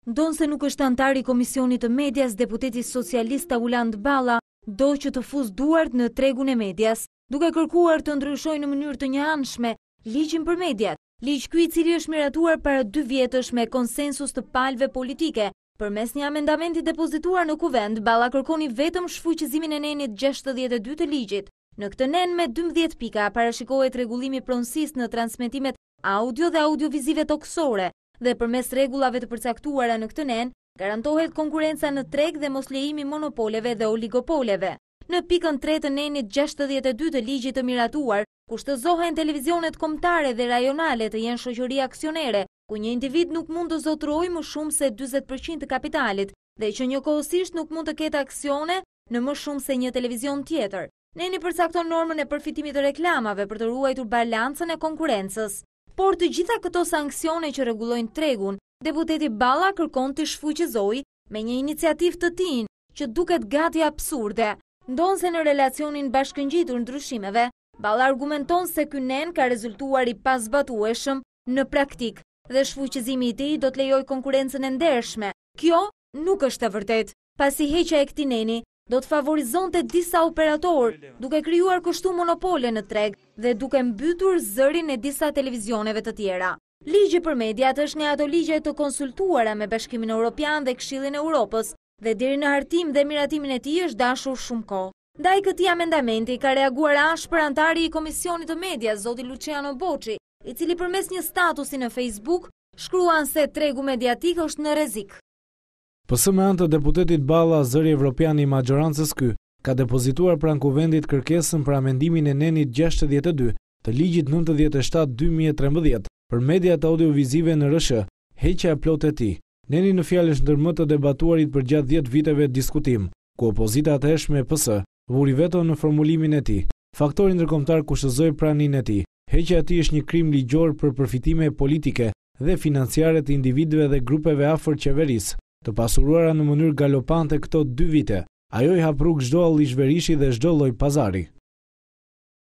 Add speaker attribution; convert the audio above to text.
Speaker 1: Ndonse nuk është antar i Komisionit të Medias, deputeti socialist Taulant Balla do që të fusë duart në tregun e medias, duke kërkuar të ndryshojë në mënyrë të njëanshme ligjin për mediat, ligj ky i cili është miratuar para 2 vjetësh me konsensus të palvë politike. Përmes një amendamenti depozituar në Kuvend, Balla kërkoni vetëm shfuqizimin e nenit 62 të ligjit. Në këtë nen me 12 pika parashikohet rregullimi pronësisë në transmetimet audio dhe audiovizive toksore, dhe përmes rregullave të përcaktuara në këtë nen, garantohet konkurenca në treg dhe mos lejimi monopoleve dhe oligopoleve. Në pikën 3 të nenit 62 të ligjit të miratuar, kushtëzohen televizionet kombëtare dhe rajonale të jenë shoqëri aksionere, ku një individ nuk mund të zotrojë më shumë se 40% të kapitalit dhe që njëkohësisht nuk mund të ketë aksione në më shumë se një televizion tjetër. Neni përcakton normën e përfitimit të reklamave për të ruajtur balancën e konkurrencës. Por të gjitha këto sanksione që rregullojnë tregun, deputeti Balla kërkon të shfuqizojë me një iniciativë të tij që duket gati absurde. Ndonse në relacionin bashkëngjitur ndryshimeve, Balla argumenton se ky nen ka rezultuar i pazbatueshëm në praktik dhe shfuqizimi i tij do të lejojë konkurrencën e ndershme. Kjo nuk është e vërtetë, pasi heqja e këtij neni do të favorizonte disa operatorë, duke krijuar kështu monopole në treg dhe duke mbytur zërin e disa televizioneve të tjera. Ligji për mediat është nga ato ligje të konsultuara me Bashkimin Evropian dhe Këshillin e Europës, dhe deri në hartim dhe miratimin e tij është dashur shumë kohë. Ndaj këtij amendamenti ka reaguar ashpër antari i Komisionit të Medias, zoti Luciano Boçi, i cili përmes një statusi në Facebook shkruan se tregu mediatik është në rrezik.
Speaker 2: PS me anë të deputetit Balla, zëri evropian i majorancës ky, ka depozituar pranë Kuvendit kërkesën për amendimin e nenit 62 të ligjit 97/2013 për mediat audiovizive në RSH, heqja e plotë e tij. Neni në fjalë është ndër më të debatuarit për gjatë 10 viteve diskutim, ku opozita e hershme e PS vuri veto në formulimin e tij. Faktori ndërkombëtar kushtëzoi praninë e tij. Heqja e tij është një krim ligjor për përfitime politike dhe financiare të individëve dhe grupeve afër qeverisë, të pasuruara në mënyrë galopante këto 2 vite. Ajo i hap rrugë çdo allizhverishi dhe çdo lloj pazari.